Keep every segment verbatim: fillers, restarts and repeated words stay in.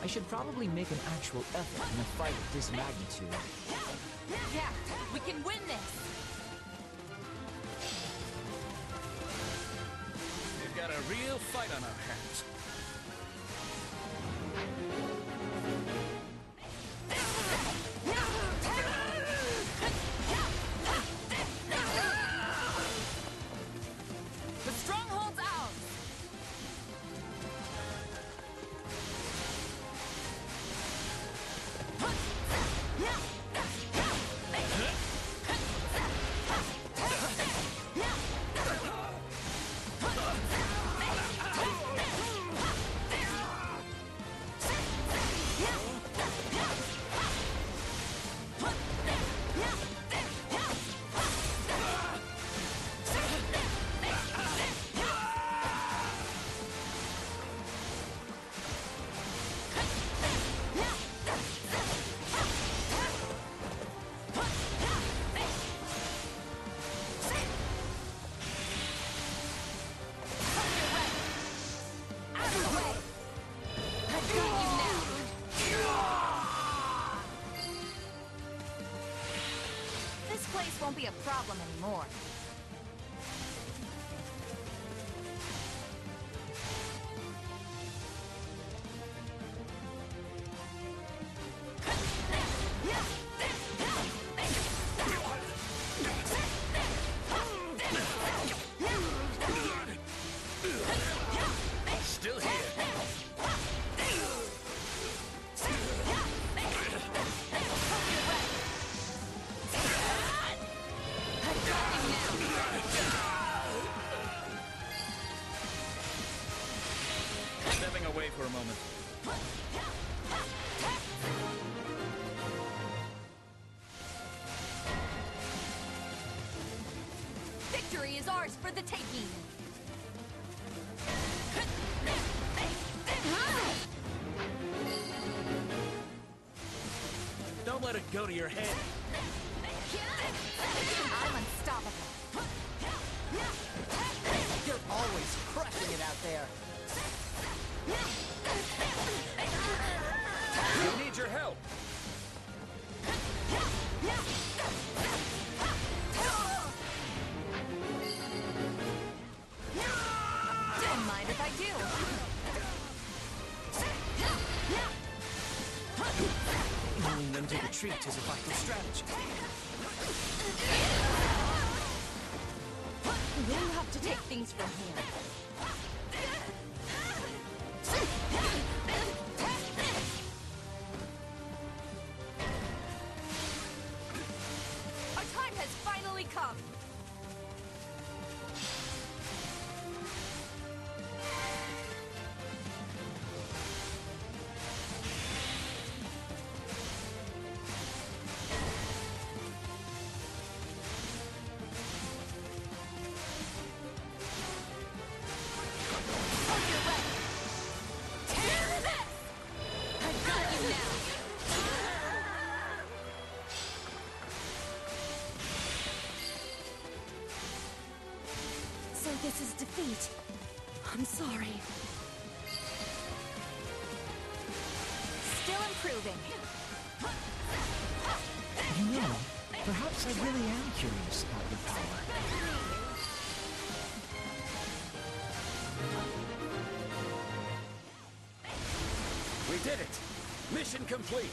I should probably make an actual effort in a fight of this magnitude. Yeah, we can win this! We've got a real fight on our hands. The stronghold's ours! This place won't be a problem anymore. Still here. Stepping away for a moment. Victory is ours for the taking! Don't let it go to your head. I'm unstoppable. You're always crushing it out there. We need your help. Don't mind if I do. Knowing when to retreat is a vital strategy. We'll have to take things from here. Our time has finally come! So this is defeat. I'm sorry. Still improving. You know, perhaps I really am curious about your power. We did it! Mission complete!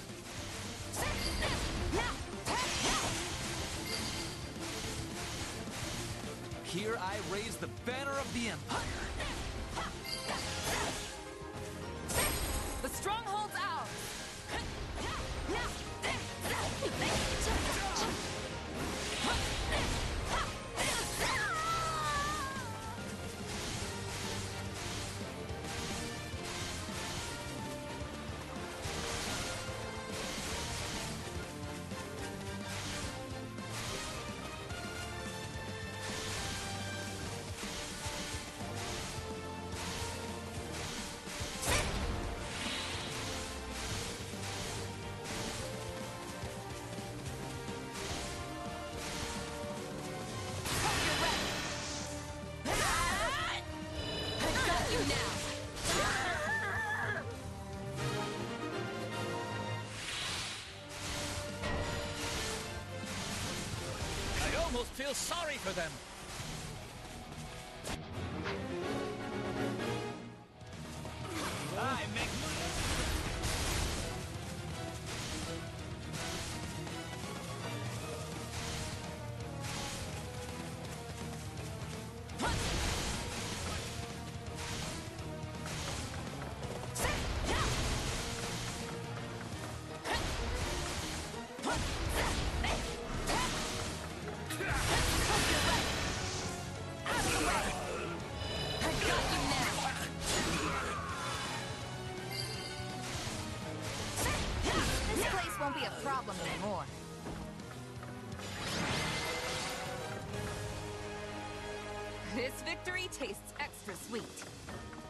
Here I raise the banner of the Empire. The stronghold's ours! almost feel sorry for them. I make This place won't be a problem anymore. This victory tastes extra sweet.